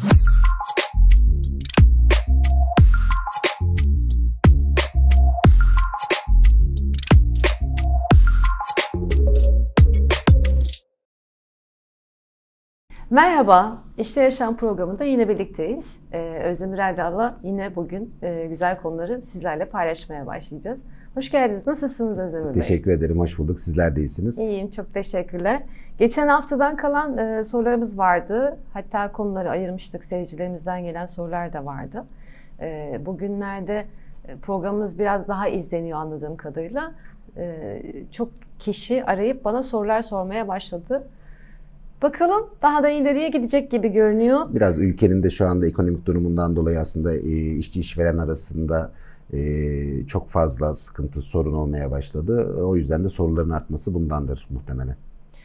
Merhaba, İşte Yaşam programında yine birlikteyiz. Özdemir Erdal'la yine bugün güzel konuları sizlerle paylaşmaya başlayacağız. Hoş geldiniz. Nasılsınız Özdemir Bey? Teşekkür ederim, hoş bulduk. Sizler de iyisiniz. İyiyim, çok teşekkürler. Geçen haftadan kalan sorularımız vardı. Hatta konuları ayırmıştık. Seyircilerimizden gelen sorular da vardı. Bugünlerde programımız biraz daha izleniyor anladığım kadarıyla. Çok kişi arayıp bana sorular sormaya başladı. Bakalım daha da ileriye gidecek gibi görünüyor. Biraz ülkenin de şu anda ekonomik durumundan dolayı aslında işçi işveren arasında çok fazla sıkıntı, sorun olmaya başladı. O yüzden de soruların artması bundandır muhtemelen.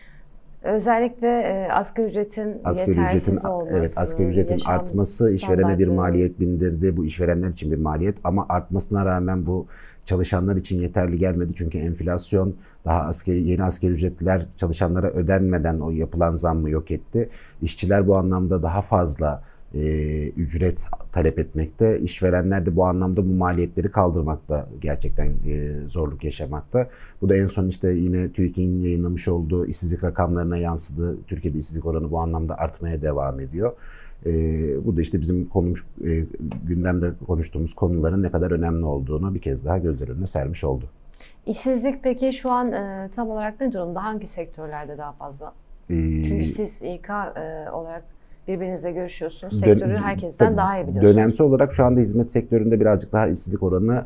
Özellikle asgari ücretin yetersiz olması. Evet, asgari ücretin artması işverene bir maliyet bindirdi. Bu işverenler için bir maliyet ama artmasına rağmen bu çalışanlar için yeterli gelmedi. Çünkü enflasyon daha yeni asgari ücretliler çalışanlara ödenmeden o yapılan zammı yok etti. İşçiler bu anlamda daha fazla ücret talep etmekte. İşverenler de bu anlamda bu maliyetleri kaldırmakta gerçekten zorluk yaşamakta. Bu da en son işte yine TÜİK'in yayınlamış olduğu işsizlik rakamlarına yansıdı. Türkiye'de işsizlik oranı bu anlamda artmaya devam ediyor. Bu da işte bizim gündemde konuştuğumuz konuların ne kadar önemli olduğunu bir kez daha gözler önüne sermiş oldu. İşsizlik peki şu an tam olarak ne durumda? Hangi sektörlerde daha fazla? Çünkü siz İK olarak birbirinizle görüşüyorsunuz. Sektörü herkesten daha iyi biliyorsunuz. Dönemsel olarak şu anda hizmet sektöründe birazcık daha işsizlik oranı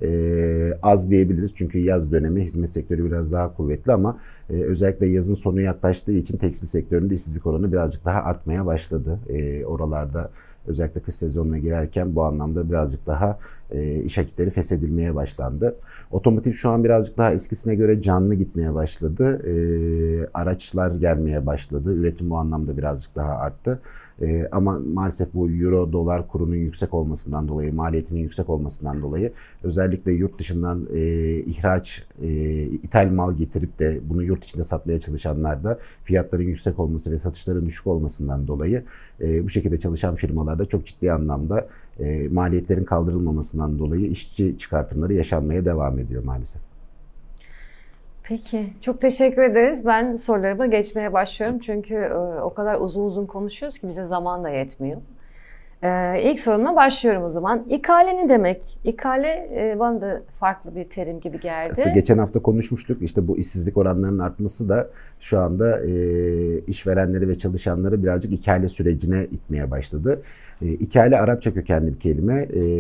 az diyebiliriz. Çünkü yaz dönemi hizmet sektörü biraz daha kuvvetli ama özellikle yazın sonu yaklaştığı için tekstil sektöründe işsizlik oranı birazcık daha artmaya başladı. Oralarda özellikle kış sezonuna girerken bu anlamda birazcık daha iş akitleri feshedilmeye başlandı. Otomotiv şu an birazcık daha eskisine göre canlı gitmeye başladı. Araçlar gelmeye başladı. Üretim bu anlamda birazcık daha arttı. Ama maalesef bu euro dolar kurunun yüksek olmasından dolayı, maliyetinin yüksek olmasından dolayı özellikle yurt dışından ithal mal getirip de bunu yurt içinde satmaya çalışanlar da fiyatların yüksek olması ve satışların düşük olmasından dolayı bu şekilde çalışan firmalarda çok ciddi anlamda maliyetlerin kaldırılmamasından dolayı işçi çıkartımları yaşanmaya devam ediyor maalesef. Peki, çok teşekkür ederiz. Ben sorularıma geçmeye başlıyorum. Çünkü o kadar uzun uzun konuşuyoruz ki bize zaman da yetmiyor. İlk sorumla başlıyorum o zaman. İkale ne demek? İkale bana da farklı bir terim gibi geldi. Aslında geçen hafta konuşmuştuk. İşte bu işsizlik oranlarının artması da şu anda işverenleri ve çalışanları birazcık ikale sürecine itmeye başladı. İkale Arapça kökenli bir kelime.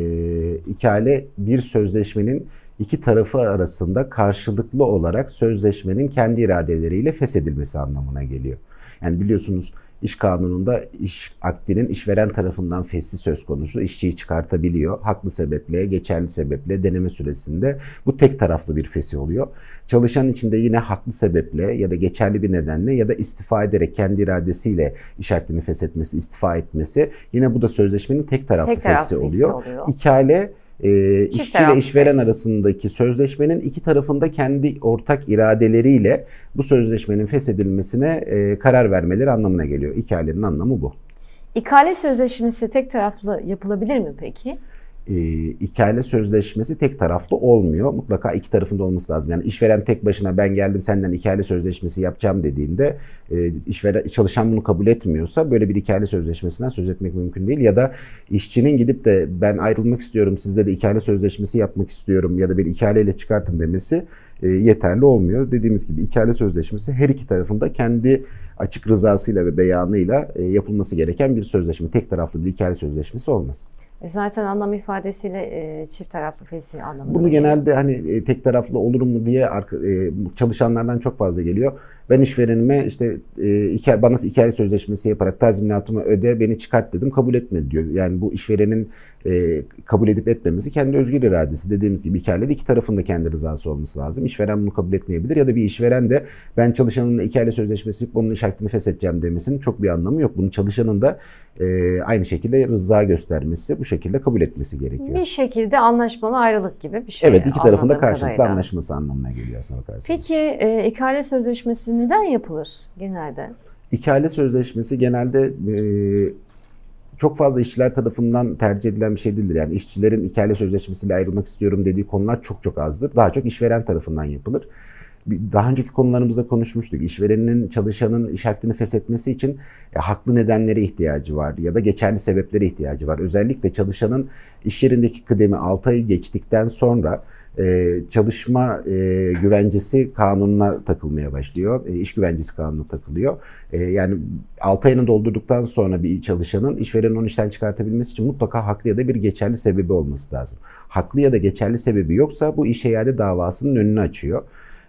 İkale bir sözleşmenin iki tarafı arasında karşılıklı olarak sözleşmenin kendi iradeleriyle feshedilmesi anlamına geliyor. Yani biliyorsunuz İş kanununda iş akdinin işveren tarafından fesli söz konusu, işçiyi çıkartabiliyor. Haklı sebeple, geçerli sebeple deneme süresinde bu tek taraflı bir fesih oluyor. Çalışan için de yine haklı sebeple ya da geçerli bir nedenle ya da istifa ederek kendi iradesiyle iş akdini feshetmesi, istifa etmesi yine bu da sözleşmenin tek taraflı fesih oluyor. İkale işçi ile işveren arasındaki sözleşmenin iki tarafında kendi ortak iradeleriyle bu sözleşmenin feshedilmesine karar vermeleri anlamına geliyor. İkalenin anlamı bu. İkale sözleşmesi tek taraflı yapılabilir mi peki? İkale sözleşmesi tek taraflı olmuyor. Mutlaka iki tarafında olması lazım. Yani işveren tek başına ben geldim senden ikale sözleşmesi yapacağım dediğinde çalışan bunu kabul etmiyorsa böyle bir ikale sözleşmesinden söz etmek mümkün değil. Ya da işçinin gidip de ben ayrılmak istiyorum sizle de ikale sözleşmesi yapmak istiyorum ya da bir ikaleyle çıkartın demesi yeterli olmuyor. Dediğimiz gibi ikale sözleşmesi her iki tarafında kendi açık rızasıyla ve beyanıyla yapılması gereken bir sözleşme. Tek taraflı bir ikale sözleşmesi olmaz. Zaten anlam ifadesiyle çift taraflı fesih anlamında. Bunu genelde hani tek taraflı olur mu diye çalışanlardan çok fazla geliyor. Ben işverenime işte bana ikale sözleşmesi yaparak tazminatımı öde beni çıkart dedim kabul etmedi diyor. Yani bu işverenin kabul edip etmemesi kendi özgür iradesi. Dediğimiz gibi ikalede iki tarafın da kendi rızası olması lazım. İşveren bunu kabul etmeyebilir ya da bir işveren de ben çalışanımla ikale sözleşmesi yapıp onun iş akdini feshedeceğim demesinin çok bir anlamı yok. Bunun çalışanın da aynı şekilde rıza göstermesi, bu şekilde kabul etmesi gerekiyor. Bir şekilde anlaşmalı ayrılık gibi bir şey. Evet, iki tarafın da karşılıklı anlaşması anlamına geliyor aslına bakarsanız. Peki ikale sözleşmesi neden yapılır genelde? İkale sözleşmesi genelde çok fazla işçiler tarafından tercih edilen bir şey değildir. Yani işçilerin ikale sözleşmesiyle ayrılmak istiyorum dediği konular çok çok azdır. Daha çok işveren tarafından yapılır. Daha önceki konularımızda konuşmuştuk. İşverenin çalışanın iş akdini feshetmesi için haklı nedenlere ihtiyacı var ya da geçerli sebeplere ihtiyacı var. Özellikle çalışanın iş yerindeki kıdemi 6 ay geçtikten sonra çalışma güvencesi kanununa takılmaya başlıyor. İş güvencesi kanununa takılıyor. Yani 6 ayını doldurduktan sonra bir çalışanın işverenin onu işten çıkartabilmesi için mutlaka haklı ya da bir geçerli sebebi olması lazım. Haklı ya da geçerli sebebi yoksa bu iş iade davasının önünü açıyor.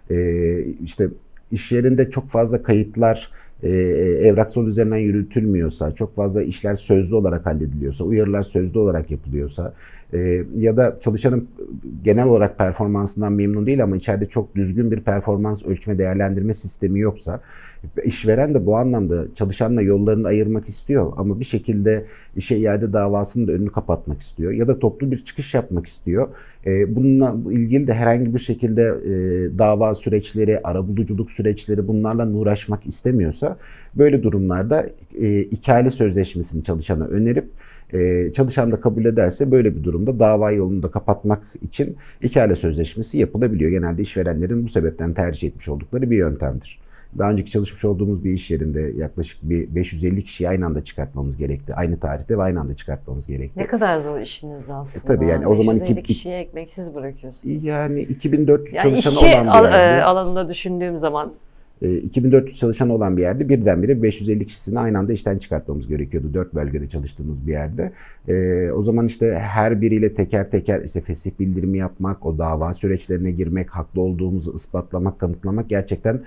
İşte iş yerinde çok fazla kayıtlar evraksal üzerinden yürütülmüyorsa, çok fazla işler sözlü olarak hallediliyorsa, uyarılar sözlü olarak yapılıyorsa ya da çalışanın genel olarak performansından memnun değil ama içeride çok düzgün bir performans ölçme değerlendirme sistemi yoksa, işveren de bu anlamda çalışanla yollarını ayırmak istiyor ama bir şekilde işe iade davasının da önünü kapatmak istiyor ya da toplu bir çıkış yapmak istiyor. Bununla ilgili de herhangi bir şekilde dava süreçleri, arabuluculuk süreçleri bunlarla uğraşmak istemiyorsa böyle durumlarda ikale sözleşmesini çalışana önerip çalışan da kabul ederse böyle bir durumda dava yolunu da kapatmak için ikale sözleşmesi yapılabiliyor. Genelde işverenlerin bu sebepten tercih etmiş oldukları bir yöntemdir. Daha önceki çalışmış olduğumuz bir iş yerinde yaklaşık bir 550 kişiyi aynı anda çıkartmamız gerekti. Aynı tarihte ve aynı anda çıkartmamız gerekti. Ne kadar zor işiniz aslında. Tabii yani o zaman 550 kişiyi ekmeksiz bırakıyorsunuz. Yani 2400 yani çalışan işçi olan bir yerde. alanında düşündüğüm zaman 2400 çalışan olan bir yerde birdenbire 550 kişisini aynı anda işten çıkartmamız gerekiyordu. 4 bölgede çalıştığımız bir yerde. O zaman işte her biriyle teker teker işte fesih bildirimi yapmak, o dava süreçlerine girmek, haklı olduğumuzu ispatlamak, kanıtlamak gerçekten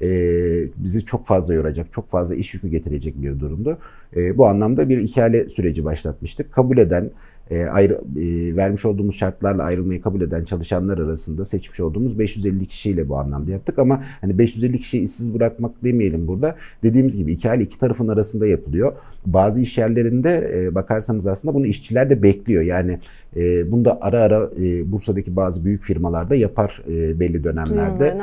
bizi çok fazla yoracak, çok fazla iş yükü getirecek bir durumdu. Bu anlamda bir ikale süreci başlatmıştık. Kabul eden, vermiş olduğumuz şartlarla ayrılmayı kabul eden çalışanlar arasında seçmiş olduğumuz 550 kişiyle bu anlamda yaptık ama hani 550 kişiyi işsiz bırakmak demeyelim burada. Dediğimiz gibi ikale iki tarafın arasında yapılıyor. Bazı iş yerlerinde bakarsanız aslında bunu işçiler de bekliyor. Yani bunu da ara ara Bursa'daki bazı büyük firmalarda yapar belli dönemlerde.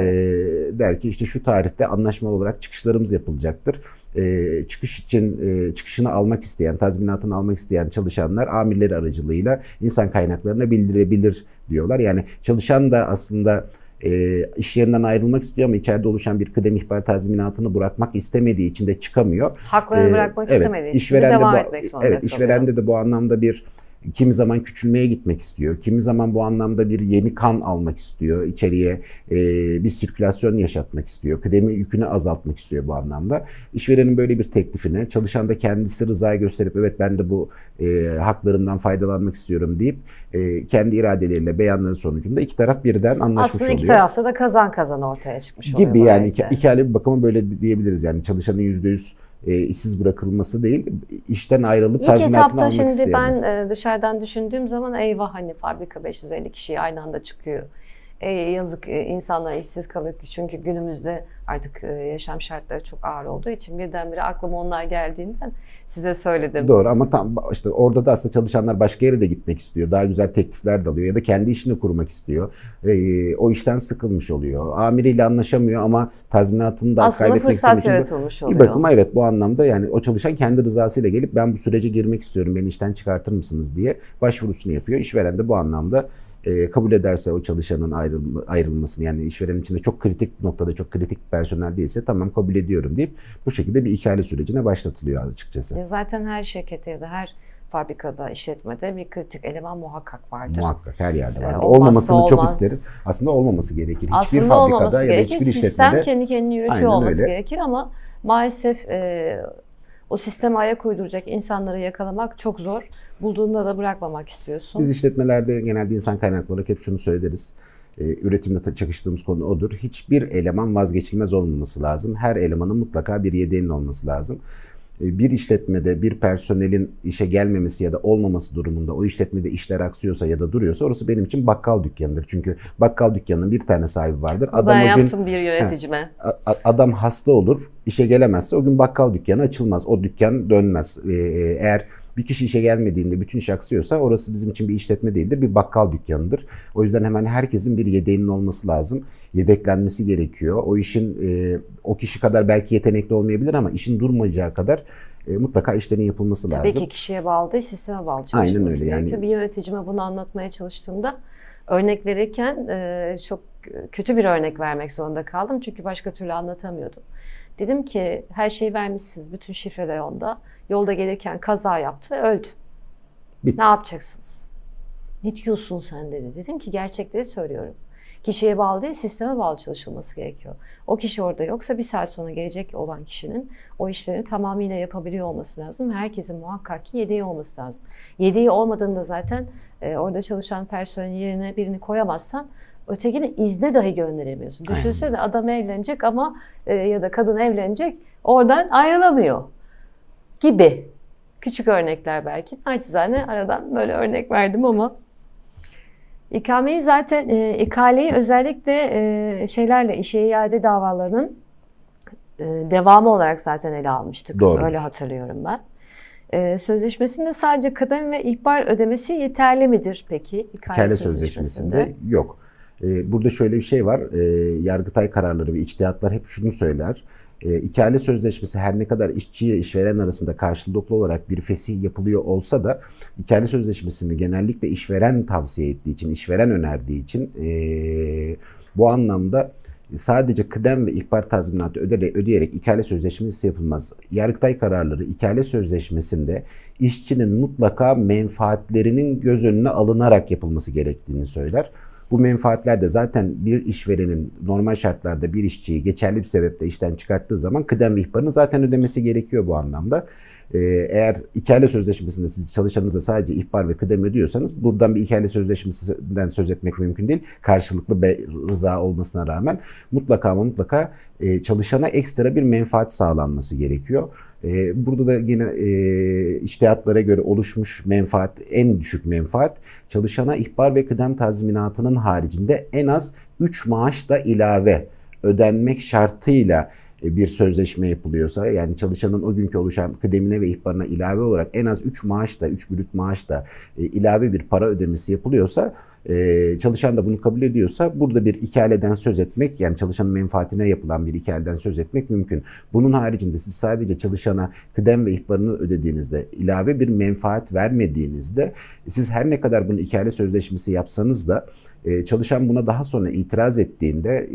Der ki işte şu tarihte anlaşmalı olarak çıkışlarımız yapılacaktır. Çıkış için çıkışını almak isteyen, tazminatını almak isteyen çalışanlar amirleri aracılığıyla insan kaynaklarına bildirebilir diyorlar. Yani çalışan da aslında iş yerinden ayrılmak istiyor ama içeride oluşan bir kıdem ihbar tazminatını bırakmak istemediği için de çıkamıyor. Haklarını bırakmak istemediği için de devam etmek zorunda kalıyor. Evet, işverende de bu anlamda bir kimi zaman küçülmeye gitmek istiyor. Kimi zaman bu anlamda bir yeni kan almak istiyor. İçeriye bir sirkülasyon yaşatmak istiyor. Kıdemi yükünü azaltmak istiyor bu anlamda. İşverenin böyle bir teklifine çalışan da kendisi rızayı gösterip evet ben de bu haklarımdan faydalanmak istiyorum deyip kendi iradeleriyle beyanları sonucunda iki taraf birden anlaşmış oluyor. Aslında iki tarafta da kazan kazan ortaya çıkmış oluyor. Gibi yani ikili bir bakıma böyle diyebiliriz yani çalışanın %100 işsiz bırakılması değil, işten ayrılıp tazminatını almak isteyen. İlk etapta şimdi ben dışarıdan düşündüğüm zaman eyvah hani fabrika 550 kişiyi aynı anda çıkıyor. Yazık insanlar işsiz kalıyor çünkü günümüzde artık yaşam şartları çok ağır olduğu için birdenbire aklıma onlar geldiğinden size söyledim. Doğru ama tam işte orada da aslında çalışanlar başka yere de gitmek istiyor. Daha güzel teklifler de alıyor ya da kendi işini kurmak istiyor. O işten sıkılmış oluyor. Amiriyle anlaşamıyor ama tazminatını da kaybetmek istemiyor. Aslında fırsat yaratılmış oluyor. Bir bakıma evet bu anlamda yani o çalışan kendi rızasıyla gelip ben bu sürece girmek istiyorum, beni işten çıkartır mısınız diye başvurusunu yapıyor. İşveren de bu anlamda kabul ederse o çalışanın ayrılmasını yani işverenin içinde çok kritik noktada çok kritik personel değilse tamam kabul ediyorum deyip bu şekilde bir ikale sürecine başlatılıyor açıkçası. Zaten her şirkette ya da her fabrikada, işletmede bir kritik eleman muhakkak vardır. Muhakkak her yerde vardır. Olmamasını çok isterim. Aslında olmaması gerekir. Hiçbir fabrikada ya da hiçbir işletmede. Sistem kendi kendini yürütüyor olması gerekir ama maalesef o sisteme ayak uyduracak insanları yakalamak çok zor. Bulduğunda da bırakmamak istiyorsun. Biz işletmelerde genelde insan kaynakları olarak hep şunu söyleriz. Üretimde çakıştığımız konu odur. Hiçbir eleman vazgeçilmez olmaması lazım. Her elemanın mutlaka bir yedeğinin olması lazım. Bir işletmede bir personelin işe gelmemesi ya da olmaması durumunda o işletmede işler aksıyorsa ya da duruyorsa orası benim için bakkal dükkanıdır. Çünkü bakkal dükkanının bir tane sahibi vardır. Ben yaptım bir yöneticime. Adam hasta olur, işe gelemezse o gün bakkal dükkanı açılmaz. O dükkan dönmez. Eğer bir kişi işe gelmediğinde bütün iş aksıyorsa orası bizim için bir işletme değildir, bir bakkal dükkanıdır. O yüzden hemen herkesin bir yedeğinin olması lazım. Yedeklenmesi gerekiyor. O işin o kişi kadar belki yetenekli olmayabilir ama işin durmayacağı kadar mutlaka işlerin yapılması lazım. Tabii ki kişiye bağlı değil, sisteme bağlı çalışılması Aynen öyle gerekiyor. Bir yöneticime bunu anlatmaya çalıştığımda örnek verirken çok kötü bir örnek vermek zorunda kaldım. Çünkü başka türlü anlatamıyordum. Dedim ki her şeyi vermişsiniz, bütün şifreler onda. Yolda gelirken kaza yaptı ve öldü. Ne yapacaksınız? Ne diyorsun sen dedi. Dedim ki gerçekleri söylüyorum. Kişiye bağlı değil, sisteme bağlı çalışılması gerekiyor. O kişi orada yoksa bir saat sonra gelecek olan kişinin o işlerini tamamıyla yapabiliyor olması lazım. Herkesin muhakkak ki yedeği olması lazım. Yedeği olmadığında zaten orada çalışan personelin yerine birini koyamazsan ötekini izne dahi gönderemiyorsun. Düşünsene adam evlenecek ama ya da kadın evlenecek oradan ayrılamıyor gibi. Küçük örnekler belki. Naçizane aradan böyle örnek verdim ama İkameyi zaten ikaleyi özellikle şeylerle işe iade davalarının devamı olarak zaten ele almıştık. Doğru. Öyle hatırlıyorum ben. Sözleşmesinde sadece kıdem ve ihbar ödemesi yeterli midir peki? İkale sözleşmesinde yok. Burada şöyle bir şey var. Yargıtay kararları ve içtihatlar hep şunu söyler. İkale sözleşmesi her ne kadar işçi ve işveren arasında karşılıklı olarak bir fesih yapılıyor olsa da ikale sözleşmesini genellikle işveren tavsiye ettiği için, işveren önerdiği için bu anlamda sadece kıdem ve ihbar tazminatı ödeyerek ikale sözleşmesi yapılmaz. Yargıtay kararları ikale sözleşmesinde işçinin mutlaka menfaatlerinin göz önüne alınarak yapılması gerektiğini söyler. Bu menfaatler de zaten bir işverenin normal şartlarda bir işçiyi geçerli bir sebeple işten çıkarttığı zaman kıdem ve ihbarını zaten ödemesi gerekiyor bu anlamda. Eğer ikale sözleşmesinde siz çalışanınıza sadece ihbar ve kıdem ödüyorsanız buradan bir ikale sözleşmesinden söz etmek mümkün değil. Karşılıklı rıza olmasına rağmen mutlaka çalışana ekstra bir menfaat sağlanması gerekiyor. Burada da yine içtihatlara göre oluşmuş menfaat, en düşük menfaat çalışana ihbar ve kıdem tazminatının haricinde en az 3 maaş da ilave ödenmek şartıyla bir sözleşme yapılıyorsa, yani çalışanın o günkü oluşan kıdemine ve ihbarına ilave olarak en az 3 maaş da, 3 brüt maaş da ilave bir para ödemesi yapılıyorsa, çalışan da bunu kabul ediyorsa burada bir ikaleden söz etmek, yani çalışanın menfaatine yapılan bir ikaleden söz etmek mümkün. Bunun haricinde siz sadece çalışana kıdem ve ihbarını ödediğinizde, ilave bir menfaat vermediğinizde, siz her ne kadar bunu ikale sözleşmesi yapsanız da çalışan buna daha sonra itiraz ettiğinde,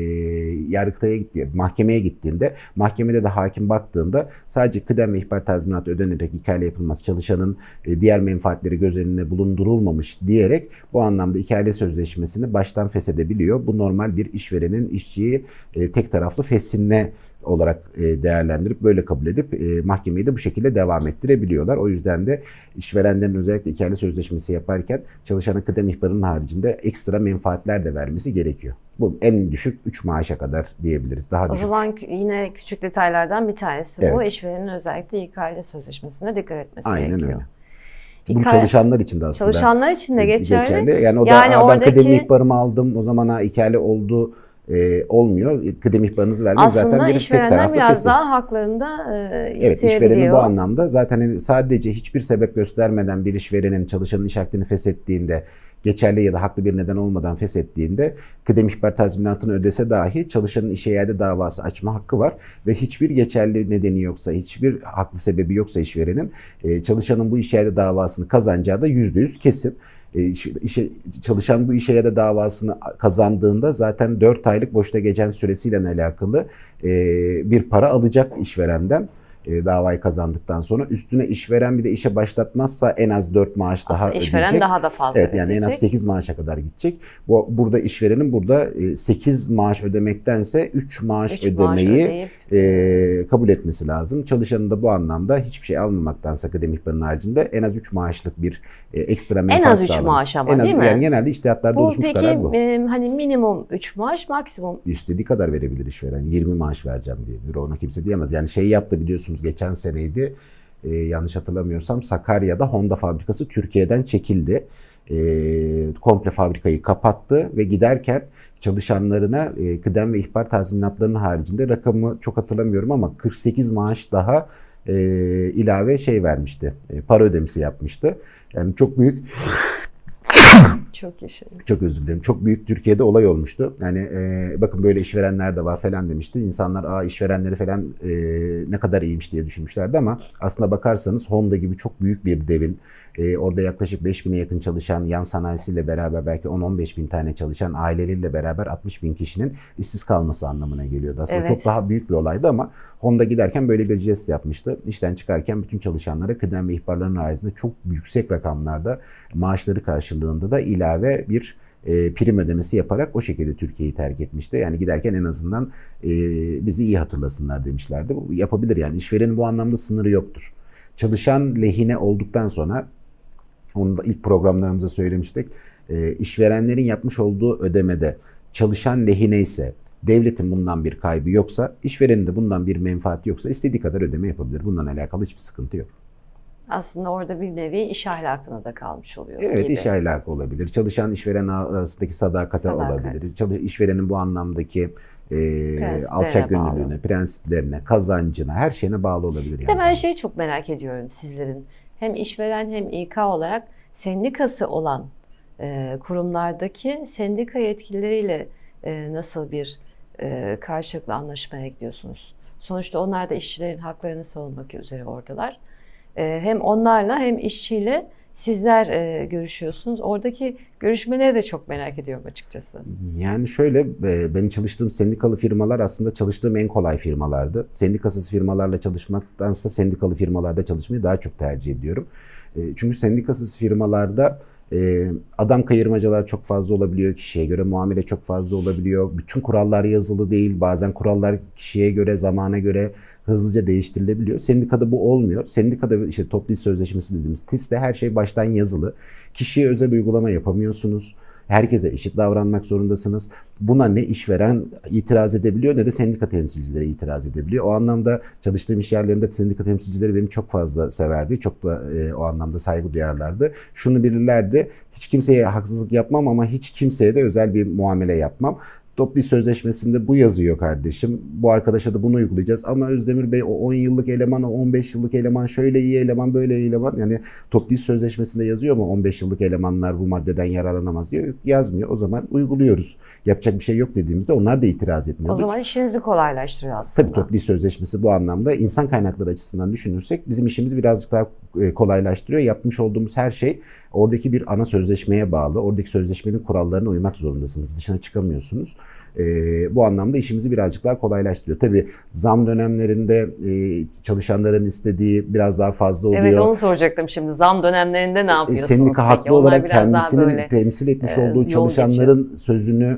yargıtaya mahkemeye gittiğinde, mahkemede de hakim baktığında sadece kıdem ve ihbar tazminatı ödenerek ikale yapılması, çalışanın diğer menfaatleri göz önüne bulundurulmamış diyerek bu anlamda ikale sözleşmesini baştan feshedebiliyor. Bu normal bir işverenin işçiyi tek taraflı feshinne olarak değerlendirip böyle kabul edip mahkemeyi de bu şekilde devam ettirebiliyorlar. O yüzden de işverenlerin özellikle ikale sözleşmesi yaparken çalışanın kıdem ihbarının haricinde ekstra menfaatler de vermesi gerekiyor. Bu en düşük 3 maaşa kadar diyebiliriz. Daha düşük. O zaman yine küçük detaylardan bir tanesi bu. Evet. İşverenin özellikle ikale sözleşmesine dikkat etmesi Aynen gerekiyor. öyle. Bu çalışanlar için de aslında çalışanlar için de geçerli. Yani o da yani ben oradaki, kıdem ihbarımı aldım, o zaman ikale oldu olmuyor. Kıdem ihbarınızı vermek zaten bir tek taraflı işverenden biraz fesih. daha haklarında isteyebiliyor. Evet, işverenin bu anlamda zaten sadece hiçbir sebep göstermeden bir işverenin çalışanın iş akdini feshettiğinde, geçerli ya da haklı bir neden olmadan feshettiğinde kıdem ihbar tazminatını ödese dahi çalışanın işe iade davası açma hakkı var ve hiçbir geçerli nedeni yoksa, hiçbir haklı sebebi yoksa işverenin çalışanın bu işe iade davasını kazanacağı da %100 kesin. Çalışan bu işe iade davasını kazandığında zaten 4 aylık boşta geçen süresiyle alakalı bir para alacak işverenden. Davayı kazandıktan sonra üstüne işveren bir de işe başlatmazsa en az 4 maaş daha ödeyecek. İşveren daha da fazla evet, yani en az 8 maaşa kadar gidecek. Burada işverenin 8 maaş ödemektense 3 maaş ödemeyi kabul etmesi lazım. Çalışanın da bu anlamda hiçbir şey almamaktansa kıdem ihbarının haricinde en az 3 maaşlık bir ekstra menfaat sağlaması. En az 3 sağlaması. maaş ama değil mi? Yani genelde içtihatlarda oluşmuş karar bu. Peki hani minimum 3 maaş, maksimum? İstediği kadar verebilir işveren. 20 maaş vereceğim diyebilir. Ona kimse diyemez. Yani yaptı biliyorsunuz, geçen seneydi. Yanlış hatırlamıyorsam Sakarya'da Honda fabrikası Türkiye'den çekildi. Komple fabrikayı kapattı ve giderken çalışanlarına kıdem ve ihbar tazminatlarının haricinde, rakamı çok hatırlamıyorum ama 48 maaş daha ilave vermişti. Para ödemesi yapmıştı. Yani çok büyük Çok yaşa. Çok özür dilerim. Çok büyük Türkiye'de olay olmuştu. Yani bakın böyle işverenler de var falan demişti. İnsanlar işverenleri falan ne kadar iyiymiş diye düşünmüşlerdi ama aslında bakarsanız Honda gibi çok büyük bir devin orada yaklaşık 5.000'e yakın çalışan, yan sanayisiyle beraber belki 10-15 bin tane çalışan, aileleriyle beraber 60 bin kişinin işsiz kalması anlamına geliyordu. Aslında Evet. çok daha büyük bir olaydı ama Honda giderken böyle bir jest yapmıştı. İşten çıkarken bütün çalışanlara kıdem ve ihbarların haricinde çok yüksek rakamlarda maaşları karşılığında da ilave bir prim ödemesi yaparak o şekilde Türkiye'yi terk etmişti. Yani giderken en azından bizi iyi hatırlasınlar demişlerdi. Bu yapabilir yani, işverenin bu anlamda sınırı yoktur. Çalışan lehine olduktan sonra, onu da ilk programlarımızda söylemiştik, işverenlerin yapmış olduğu ödemede çalışan lehine ise, devletin bundan bir kaybı yoksa, işverenin de bundan bir menfaati yoksa istediği kadar ödeme yapabilir. Bundan alakalı hiçbir sıkıntı yok. Aslında orada bir nevi iş ahlakına da kalmış oluyor. Evet, gibi. iş ahlakı olabilir. Çalışan işveren arasındaki sadakate olabilir. İşverenin bu anlamdaki alçak gönüllülüğüne, prensiplerine, kazancına, her şeyine bağlı olabilir. Bir de ben şeyi çok merak ediyorum sizlerin. Hem işveren hem İK olarak sendikası olan kurumlardaki sendika yetkilileriyle nasıl bir karşılıklı anlaşmaya gidiyorsunuz? Sonuçta onlar da işçilerin haklarını savunmak üzere oradalar. Hem onlarla hem işçiyle sizler görüşüyorsunuz. Oradaki görüşmeleri de çok merak ediyorum açıkçası. Yani şöyle, benim çalıştığım sendikalı firmalar aslında çalıştığım en kolay firmalardı. Sendikasız firmalarla çalışmaktansa sendikalı firmalarda çalışmayı daha çok tercih ediyorum. Çünkü sendikasız firmalarda adam kayırmacalar çok fazla olabiliyor. Kişiye göre muamele çok fazla olabiliyor. Bütün kurallar yazılı değil. Bazen kurallar kişiye göre, zamana göre hızlıca değiştirilebiliyor. Sendikada bu olmuyor. Sendikada işte toplu iş sözleşmesi dediğimiz TİS'te her şey baştan yazılı. Kişiye özel uygulama yapamıyorsunuz. Herkese eşit davranmak zorundasınız. Buna ne işveren itiraz edebiliyor ne de sendika temsilcileri itiraz edebiliyor. O anlamda çalıştığım iş yerlerinde sendika temsilcileri beni çok fazla severdi. Çok da o anlamda saygı duyarlardı. Şunu bilirlerdi: hiç kimseye haksızlık yapmam ama hiç kimseye de özel bir muamele yapmam. Toplu iş sözleşmesinde bu yazıyor kardeşim. Bu arkadaşa da bunu uygulayacağız. Ama Özdemir Bey, o 10 yıllık eleman, o 15 yıllık eleman, şöyle iyi eleman, böyle iyi eleman. Yani toplu iş sözleşmesinde yazıyor mu 15 yıllık elemanlar bu maddeden yararlanamaz diyor. Yazmıyor. O zaman uyguluyoruz. Yapacak bir şey yok dediğimizde onlar da itiraz etmiyor. O zaman işinizi kolaylaştırıyor aslında. Tabii toplu iş sözleşmesi bu anlamda insan kaynakları açısından düşünürsek bizim işimizi birazcık daha kolaylaştırıyor. Yapmış olduğumuz her şey oradaki bir ana sözleşmeye bağlı. Oradaki sözleşmenin kurallarına uymak zorundasınız. Dışına çıkamıyorsunuz. Bu anlamda işimizi birazcık daha kolaylaştırıyor. Tabii zam dönemlerinde çalışanların istediği biraz daha fazla oluyor. Evet, onu soracaktım şimdi. Zam dönemlerinde ne yapıyorsunuz? Sendika haklı olarak kendisinin böyle, temsil etmiş olduğu çalışanların sözünü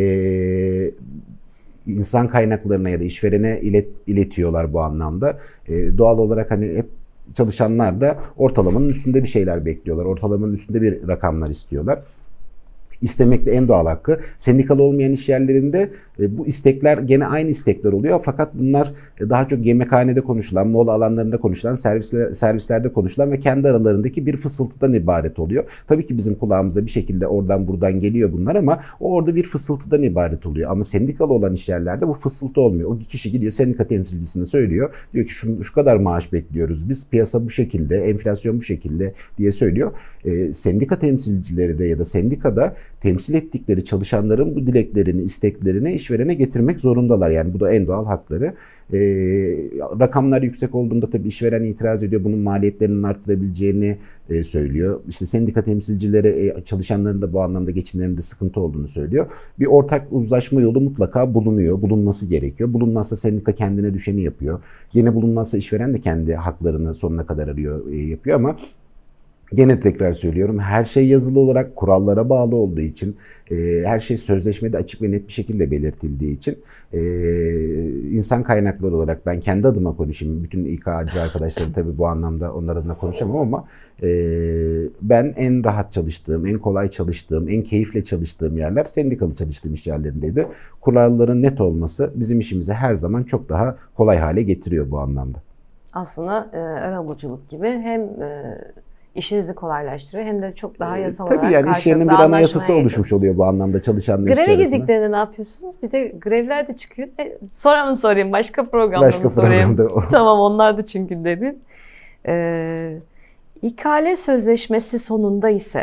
insan kaynaklarına ya da işverene iletiyorlar bu anlamda. Doğal olarak hani hep çalışanlar da ortalamanın üstünde bir şeyler bekliyorlar. Ortalamanın üstünde bir rakamlar istiyorlar. İstemek de en doğal hakkı. Sendikalı olmayan iş yerlerinde bu istekler gene aynı istekler oluyor. Fakat bunlar daha çok yemekhanede konuşulan, mola alanlarında konuşulan, servislerde konuşulan ve kendi aralarındaki bir fısıltıdan ibaret oluyor. Tabii ki bizim kulağımıza bir şekilde oradan buradan geliyor bunlar ama o orada bir fısıltıdan ibaret oluyor. Ama sendikalı olan iş yerlerde bu fısıltı olmuyor. O kişi gidiyor sendika temsilcisine söylüyor. Diyor ki şu kadar maaş bekliyoruz biz. Piyasa bu şekilde, enflasyon bu şekilde diye söylüyor. Sendika temsilcileri de ya da sendikada temsil ettikleri çalışanların bu dileklerini, isteklerini işverene getirmek zorundalar. Yani bu da en doğal hakları. Rakamlar yüksek olduğunda tabii işveren itiraz ediyor. Bunun maliyetlerinin arttırabileceğini söylüyor. İşte sendika temsilcileri çalışanların da bu anlamda geçimlerinde sıkıntı olduğunu söylüyor. Bir ortak uzlaşma yolu mutlaka bulunuyor. Bulunması gerekiyor. Bulunmazsa sendika kendine düşeni yapıyor. Yine bulunmazsa işveren de kendi haklarını sonuna kadar yapıyor ama gene tekrar söylüyorum, her şey yazılı olarak kurallara bağlı olduğu için, her şey sözleşmede açık ve net bir şekilde belirtildiği için insan kaynakları olarak ben kendi adıma konuşayım. Bütün İK'cı arkadaşları tabii bu anlamda onlar adına konuşamam ama ben en rahat çalıştığım, en kolay çalıştığım, en keyifle çalıştığım yerler sendikalı çalıştığım iş yerlerindeydi. Kuralların net olması bizim işimizi her zaman çok daha kolay hale getiriyor bu anlamda. Aslında arabuluculuk gibi hem işinizi kolaylaştırıyor hem de çok daha yasal olarak tabii yani iş yerinin bir anayasası oluşmuş oluyor bu anlamda çalışanla işçi arasında. Greve girdiklerinde ne yapıyorsunuz? Bir de grevler de çıkıyor. Sonra mı sorayım? Başka programda mı sorayım? Tamam, onlar da çünkü dedin. İkale sözleşmesi sonunda ise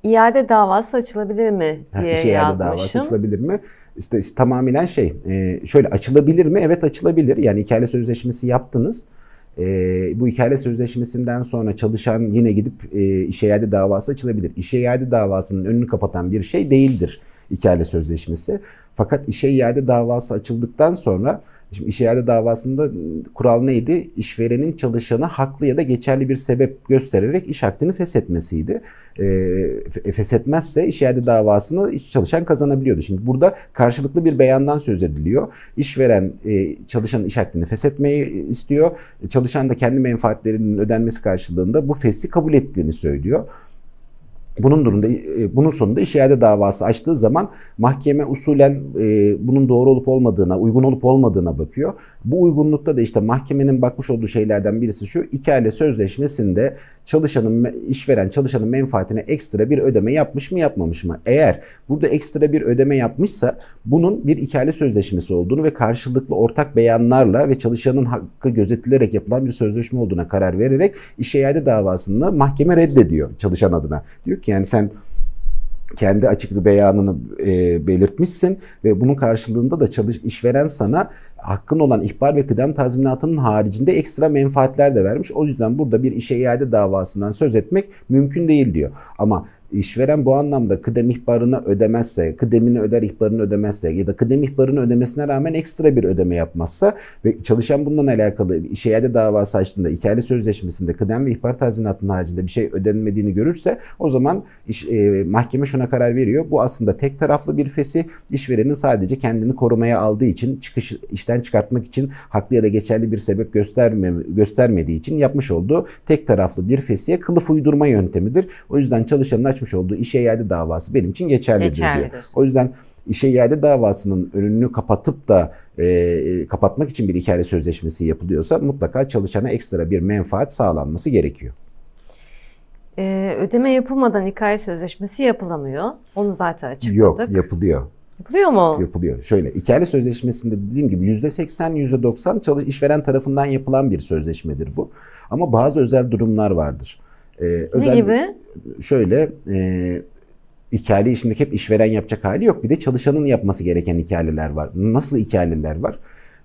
İade davası açılabilir mi diye İş iade davası yazmışım. açılabilir mi? İşte tamamen şöyle açılabilir mi? Evet, açılabilir. Yani ikale sözleşmesi yaptınız. Bu ikale sözleşmesinden sonra çalışan yine gidip işe iade davası açılabilir. İşe iade davasının önünü kapatan bir şey değildir ikale sözleşmesi. Fakat işe iade davası açıldıktan sonra, şimdi işe iade davasında kural neydi? İşverenin çalışana haklı ya da geçerli bir sebep göstererek iş akdini feshetmesiydi. Feshetmezse iş iade davasını çalışan kazanabiliyordu. Şimdi burada karşılıklı bir beyandan söz ediliyor. İşveren çalışanın iş akdini feshetmeyi istiyor. Çalışan da kendi menfaatlerinin ödenmesi karşılığında bu feshi kabul ettiğini söylüyor. Bunun sonunda iş iade davası açtığı zaman mahkeme usulen bunun doğru olup olmadığına, uygun olup olmadığına bakıyor. Bu uygunlukta da işte mahkemenin bakmış olduğu şeylerden birisi şu: ikale sözleşmesinde işveren çalışanın menfaatine ekstra bir ödeme yapmış mı, yapmamış mı? Eğer burada ekstra bir ödeme yapmışsa bunun bir ikale sözleşmesi olduğunu ve karşılıklı ortak beyanlarla ve çalışanın hakkı gözetilerek yapılan bir sözleşme olduğuna karar vererek iş iade davasını mahkeme reddediyor çalışan adına. Diyor ki yani sen kendi açık beyanını belirtmişsin ve bunun karşılığında da işveren sana hakkın olan ihbar ve kıdem tazminatının haricinde ekstra menfaatler de vermiş. O yüzden burada bir işe iade davasından söz etmek mümkün değil diyor. Ama işveren bu anlamda kıdem ihbarını ödemezse, kıdemini öder ihbarını ödemezse ya da kıdem ihbarını ödemesine rağmen ekstra bir ödeme yapmazsa ve çalışan bundan alakalı işe iade davası açtığında ikale sözleşmesinde kıdem ve ihbar tazminatının haricinde bir şey ödenmediğini görürse o zaman mahkeme şuna karar veriyor: bu aslında tek taraflı bir fesih, işverenin sadece kendini korumaya aldığı için, işten çıkartmak için haklı ya da geçerli bir sebep göstermediği için yapmış olduğu tek taraflı bir fesihe kılıf uydurma yöntemidir. O yüzden çalışanın açmış olduğu işe iade davası benim için geçerlidir diyor. O yüzden işe iade davasının önünü kapatıp da kapatmak için bir ikale sözleşmesi yapılıyorsa mutlaka çalışana ekstra bir menfaat sağlanması gerekiyor. Ödeme yapılmadan ikale sözleşmesi yapılamıyor. Onu zaten açıkladık. Yok, yapılıyor. Yapılıyor mu? Yapılıyor. Şöyle, ikale sözleşmesinde dediğim gibi %80, %90 işveren tarafından yapılan bir sözleşmedir bu. Ama bazı özel durumlar vardır. Ne gibi? Şöyle, ikaleyi şimdi hep işveren yapacak hali yok. Bir de çalışanın yapması gereken ikaleler var. Nasıl ikaleler var?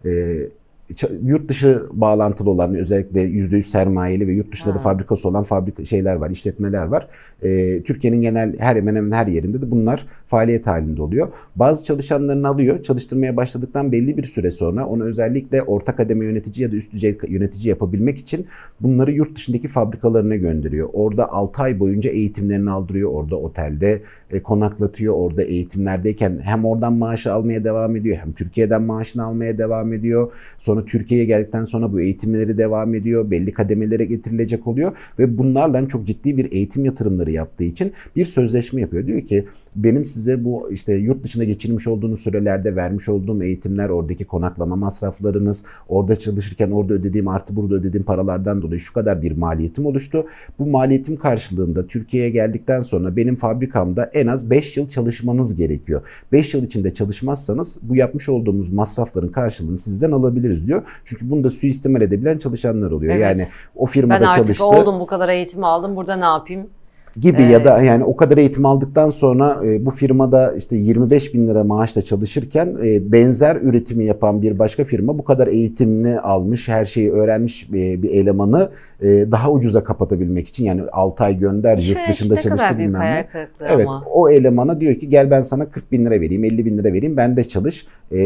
Yurt dışı bağlantılı olan, özellikle %100 sermayeli ve yurt dışında da fabrikası olan şeyler var, işletmeler var. Türkiye'nin hemen hemen her yerinde de bunlar faaliyet halinde oluyor. Bazı çalışanlarını alıyor, çalıştırmaya başladıktan belli bir süre sonra onu özellikle orta kademe yönetici ya da üst düzey yönetici yapabilmek için bunları yurt dışındaki fabrikalarına gönderiyor. Orada 6 ay boyunca eğitimlerini aldırıyor, orada otelde konaklatıyor, orada eğitimlerdeyken hem oradan maaşı almaya devam ediyor, hem Türkiye'den maaşını almaya devam ediyor. Sonra Türkiye'ye geldikten sonra bu eğitimleri devam ediyor, belli kademelere getirilecek oluyor ve bunlarla çok ciddi bir eğitim yatırımları yaptığı için bir sözleşme yapıyor. Diyor ki benim size bu işte yurt dışında geçirmiş olduğunuz sürelerde vermiş olduğum eğitimler, oradaki konaklama masraflarınız, orada çalışırken orada ödediğim artı burada ödediğim paralardan dolayı şu kadar bir maliyetim oluştu. Bu maliyetim karşılığında Türkiye'ye geldikten sonra benim fabrikamda en az 5 yıl çalışmanız gerekiyor. 5 yıl içinde çalışmazsanız bu yapmış olduğumuz masrafların karşılığını sizden alabiliriz diyor. Çünkü bunu da suistimal edebilen çalışanlar oluyor. Evet. Yani o firmada çalıştı. Ben artık oldum, bu kadar eğitim aldım, burada ne yapayım? Gibi ya da yani o kadar eğitim aldıktan sonra bu firmada işte 25 bin lira maaşla çalışırken benzer üretimi yapan bir başka firma bu kadar eğitimini almış, her şeyi öğrenmiş bir elemanı daha ucuza kapatabilmek için, yani 6 ay gönder, yurt dışında çalıştı bilmem ne. Evet, ama o elemana diyor ki gel ben sana 40 bin lira vereyim, 50 bin lira vereyim, ben de çalış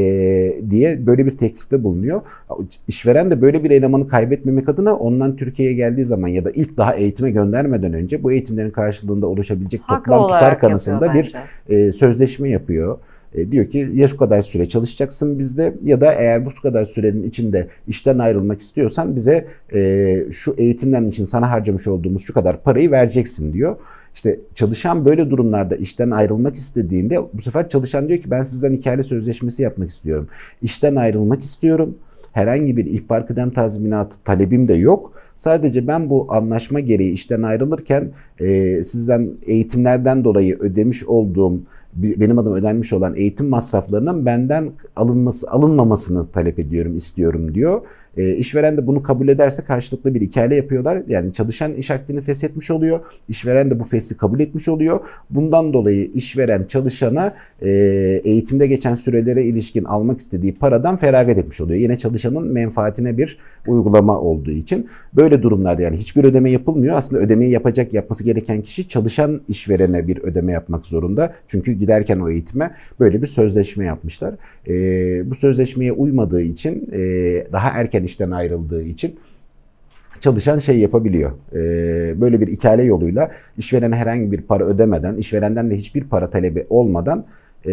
diye böyle bir teklifte bulunuyor. İşveren de böyle bir elemanı kaybetmemek adına ondan Türkiye'ye geldiği zaman ya da ilk daha eğitime göndermeden önce bu eğitimlerin karşılığında oluşabilecek toplam tutar kanısında bir sözleşme yapıyor. Diyor ki ya şu kadar süre çalışacaksın bizde ya da eğer bu kadar sürenin içinde işten ayrılmak istiyorsan bize şu eğitimler için sana harcamış olduğumuz şu kadar parayı vereceksin diyor. İşte çalışan böyle durumlarda işten ayrılmak istediğinde bu sefer çalışan diyor ki ben sizden ikale sözleşmesi yapmak istiyorum. İşten ayrılmak istiyorum. Herhangi bir ihbar kıdem tazminatı talebim de yok. Sadece ben bu anlaşma gereği işten ayrılırken sizden eğitimlerden dolayı ödemiş olduğum, benim adıma ödenmiş olan eğitim masraflarının benden alınmamasını talep ediyorum, istiyorum diyor. İşveren de bunu kabul ederse karşılıklı bir ikale yapıyorlar. Yani çalışan iş akdini feshetmiş oluyor. İşveren de bu fesli kabul etmiş oluyor. Bundan dolayı işveren çalışana eğitimde geçen sürelere ilişkin almak istediği paradan feragat etmiş oluyor. Yine çalışanın menfaatine bir uygulama olduğu için böyle durumlarda yani hiçbir ödeme yapılmıyor. Aslında ödemeyi yapması gereken kişi çalışan işverene bir ödeme yapmak zorunda. Çünkü giderken o eğitime böyle bir sözleşme yapmışlar. Bu sözleşmeye uymadığı için daha erken işten ayrıldığı için çalışan şey yapabiliyor. Böyle bir ikale yoluyla işverene herhangi bir para ödemeden, işverenden de hiçbir para talebi olmadan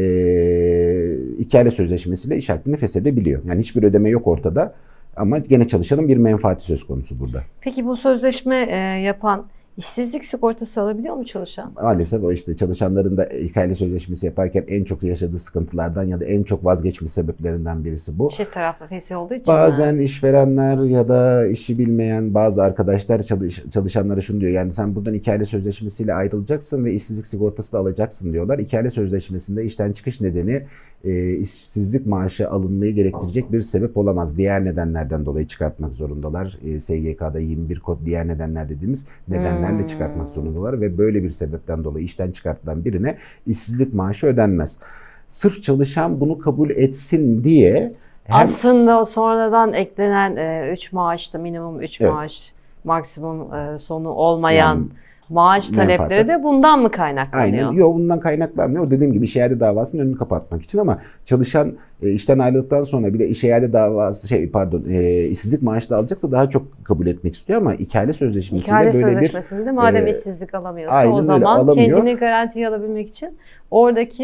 ikale sözleşmesiyle iş akdini feshedebiliyor. Yani hiçbir ödeme yok ortada ama gene çalışanın bir menfaati söz konusu burada. Peki bu sözleşme yapan işsizlik sigortası alabiliyor mu çalışan? Maalesef o işte çalışanların da ikale sözleşmesi yaparken en çok yaşadığı sıkıntılardan ya da en çok vazgeçme sebeplerinden birisi bu. Çift taraflı fesih olduğu için Bazen işverenler ya da işi bilmeyen bazı arkadaşlar çalışanlara şunu diyor. Yani sen buradan ikale sözleşmesiyle ayrılacaksın ve işsizlik sigortası da alacaksın diyorlar. İkale sözleşmesinde işten çıkış nedeni işsizlik maaşı alınmayı gerektirecek bir sebep olamaz. Diğer nedenlerden dolayı çıkartmak zorundalar. SGK'da 21 kod diğer nedenler dediğimiz nedenlerle çıkartmak zorundalar ve böyle bir sebepten dolayı işten çıkartılan birine işsizlik maaşı ödenmez. Sırf çalışan bunu kabul etsin diye aslında sonradan eklenen 3 maaşta minimum 3 Evet. maaş maksimum sonu olmayan maaş talepleri de bundan mı kaynaklanıyor? Aynen. Yok, bundan kaynaklanmıyor. Dediğim gibi iş iade davasının önünü kapatmak için ama çalışan işten ayrıldıktan sonra bir de iş iade davası işsizlik maaşı da alacaksa daha çok kabul etmek istiyor ama ikale sözleşmesiyle sözleşmesinde madem işsizlik alamıyorsa aynen o zaman öyle, kendini garantiye alabilmek için oradaki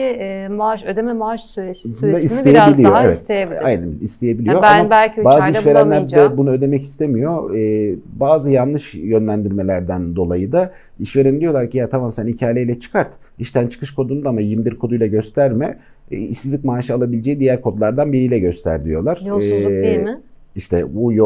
maaş süresini isteyebiliyor. biraz daha Evet. isteyebilir. Aynen isteyebiliyor Yani ben ama belki 3 bazı ayda işverenler bulamayacağım. de bunu ödemek istemiyor. Bazı yanlış yönlendirmelerden dolayı da işveren diyorlar ki ya tamam sen ikaleyle çıkart. İşten çıkış kodunu da ama 21 koduyla gösterme. İşsizlik maaşı alabileceği diğer kodlardan biriyle göster diyorlar. Yolsuzluk değil mi? İşte bu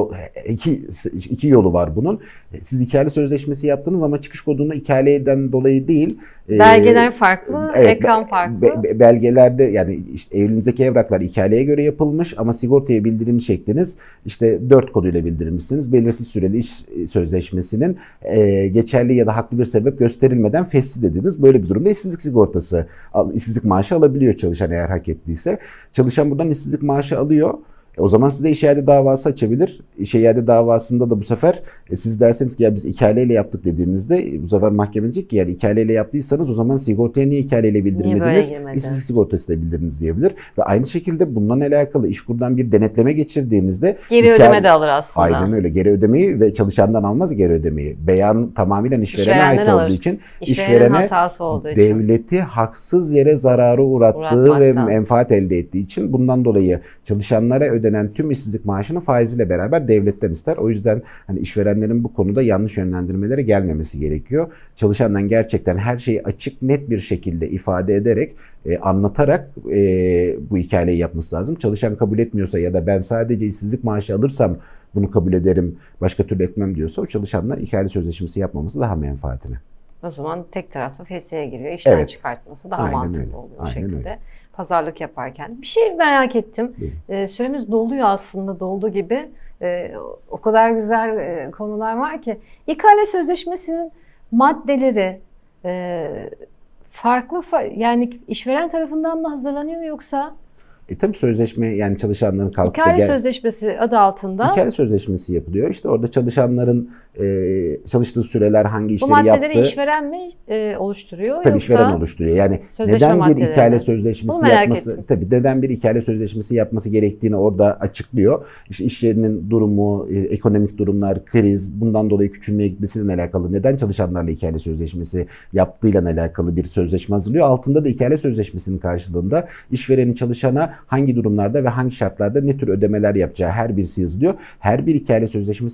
iki yolu var bunun. Siz ikale sözleşmesi yaptınız ama çıkış kodunu ikaleden dolayı değil. Belgeler farklı, ekran farklı. Belgelerde yani işte evinizdeki evraklar ikaleye göre yapılmış ama sigortaya bildirim şekliniz işte 4 koduyla bildirmişsiniz. Belirsiz süreli iş sözleşmesinin geçerli ya da haklı bir sebep gösterilmeden fesih dediniz. Böyle bir durumda işsizlik maaşı alabiliyor çalışan eğer hak ettiyse. Çalışan buradan işsizlik maaşı alıyor. O zaman size iş iade davası açabilir. İş iade davasında da bu sefer siz derseniz ki ya biz ikaleyle yaptık dediğinizde bu sefer mahkeme diyecek ki yani ikaleyle yaptıysanız o zaman sigortaya niye ikaleyle bildirmediniz? İşsizlik sigortasıyla bildirdiniz diyebilir. Ve aynı şekilde bundan alakalı İşkur'dan bir denetleme geçirdiğinizde geri ödeme de alır aslında. Aynen öyle. Geri ödemeyi ve çalışandan almaz geri ödemeyi. Beyan tamamen işverene ait olduğu için işverene hatası olduğu için. Devleti haksız yere zarara uğrattığı ve menfaat elde ettiği için bundan dolayı çalışanlara ödenen tüm işsizlik maaşını faiziyle beraber devletten ister. O yüzden hani işverenlerin bu konuda yanlış yönlendirmelere gelmemesi gerekiyor. Çalışandan gerçekten her şeyi açık net bir şekilde ifade ederek anlatarak bu ikaleyi yapması lazım. Çalışan kabul etmiyorsa ya da ben sadece işsizlik maaşı alırsam bunu kabul ederim, başka türlü etmem diyorsa o çalışanla ikale sözleşmesi yapmaması daha menfaatine. O zaman tek taraflı feshe'ye giriyor. İşten çıkartması daha Aynen mantıklı öyle. oluyor o Aynen şekilde. Öyle. Pazarlık yaparken. Bir şey merak ettim. Süremiz doluyor aslında, doldu gibi. O kadar güzel konular var ki. İkale sözleşmesinin maddeleri farklı yani işveren tarafından mı hazırlanıyor yoksa? Tabii sözleşme yani çalışanların kalkıp İkale sözleşmesi adı altında. İkale sözleşmesi yapılıyor. İşte orada çalışanların çalıştığı süreler hangi işleri yaptığı. Bu maddeleri işveren mi oluşturuyor? Tabii yoksa işveren oluşturuyor. Yani neden bir ikale sözleşmesi yapması, tabii neden bir ikale sözleşmesi yapması gerektiğini orada açıklıyor. İşte iş yerinin durumu, ekonomik durumlar, kriz, bundan dolayı küçülmeye gitmesiyle alakalı, neden çalışanlarla ikale sözleşmesi yaptığıyla alakalı bir sözleşme hazırlıyor. Altında da ikale sözleşmesinin karşılığında işverenin çalışana hangi durumlarda ve hangi şartlarda ne tür ödemeler yapacağı her birisi yazılıyor. Her bir ikale sözleşmesi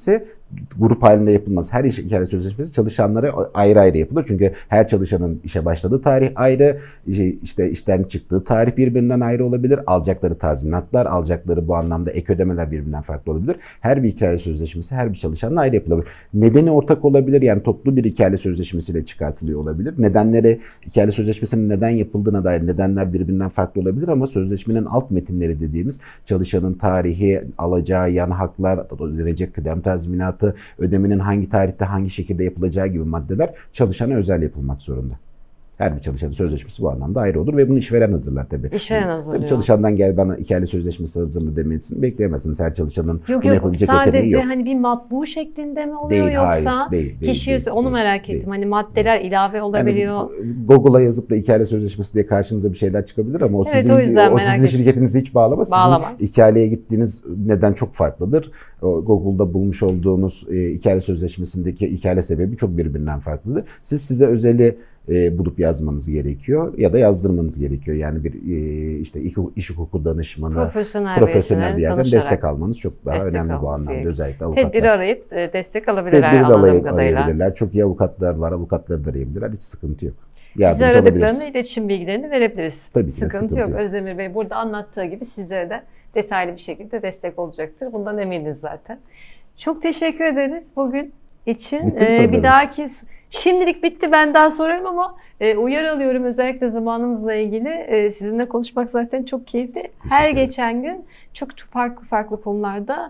grup halinde yapılmaz. Her iş hikâyeli sözleşmesi çalışanlara ayrı ayrı yapılır. Çünkü her çalışanın işe başladığı tarih ayrı, işte işten çıktığı tarih birbirinden ayrı olabilir. Alacakları tazminatlar, alacakları bu anlamda ek ödemeler birbirinden farklı olabilir. Her bir hikâyeli sözleşmesi her bir çalışanla ayrı yapılabilir. Nedeni ortak olabilir. Yani toplu bir hikâyeli sözleşmesiyle çıkartılıyor olabilir. Nedenleri, hikâyeli sözleşmesinin neden yapıldığına dair nedenler birbirinden farklı olabilir ama sözleşmenin alt metinleri dediğimiz çalışanın tarihi, alacağı yan haklar, ödenecek kıdem tazminatı, ödemenin hangi tarihte hangi şekilde yapılacağı gibi maddeler çalışana özel yapılmak zorunda. Her bir çalışanın sözleşmesi bu anlamda ayrı olur ve bunu işveren hazırlar tabii. İşveren hazırlıyor. Tabii çalışandan gel bana hikâyeli sözleşmesi hazırla demesini bekleyemezsiniz. Her çalışanın Yok, bunu yapabilecek yeteneği sadece yok. hani bir matbu şeklinde mi oluyor Değil, yoksa hayır, değil, kişi değil, onu değil, merak ettim. değil. Hani maddeler ilave olabiliyor. Yani Google'a yazıp da hikâyeli sözleşmesi diye karşınıza bir şeyler çıkabilir ama o Evet, o yüzden merak sizin ettim. şirketinizi hiç bağlamaz. Bağlamaz. Sizin hikâyeliye gittiğiniz neden çok farklıdır. Google'da bulmuş olduğunuz hikâyeli sözleşmesindeki hikâye sebebi çok birbirinden farklıdır. Size özeli bulup yazmanız gerekiyor ya da yazdırmanız gerekiyor. Yani bir işte iş hukuku danışmanı, profesyonel bir yerden destek almanız çok daha önemli bu anlamda. Gerekiyor. Özellikle avukatlar. Tedbiri arayıp destek alabilirler. Tedbiri de anladığım kadarıyla. arayabilirler. Çok iyi avukatlar var. Avukatları da arayabilirler. Hiç sıkıntı yok. Bize Yardımcı aradıklarında olabiliriz. iletişim bilgilerini verebiliriz. Tabii ki de Sıkıntı sıkıntı yok. yok. Özdemir Bey burada anlattığı gibi sizlere de detaylı bir şekilde destek olacaktır. Bundan eminiz zaten. Çok teşekkür ederiz bugün için. Bitti mi sorularınız? Bir dahaki şimdilik bitti, ben daha sorarım ama uyarı alıyorum özellikle zamanımızla ilgili. Sizinle konuşmak zaten çok keyifli. Her ederiz. geçen gün çok farklı konularda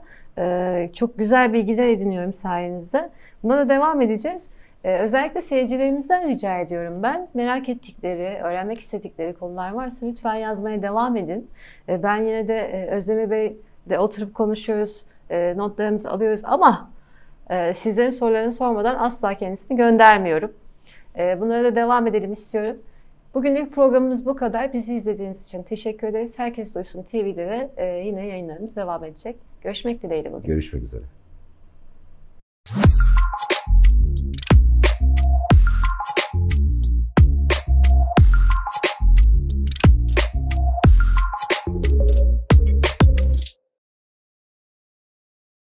çok güzel bilgiler ediniyorum sayenizde. Buna da devam edeceğiz. Özellikle seyircilerimizden rica ediyorum ben. Merak ettikleri, öğrenmek istedikleri konular varsa lütfen yazmaya devam edin. Ben yine de Özdemir Bey'le oturup konuşuyoruz, notlarımızı alıyoruz ama sizlerin sorularını sormadan asla kendisini göndermiyorum. Bunlara da devam edelim istiyorum. Bugünlük programımız bu kadar. Bizi izlediğiniz için teşekkür ederiz. Herkes Duysun TV'de de yine yayınlarımız devam edecek. Görüşmek dileğiyle bugün. Görüşmek üzere.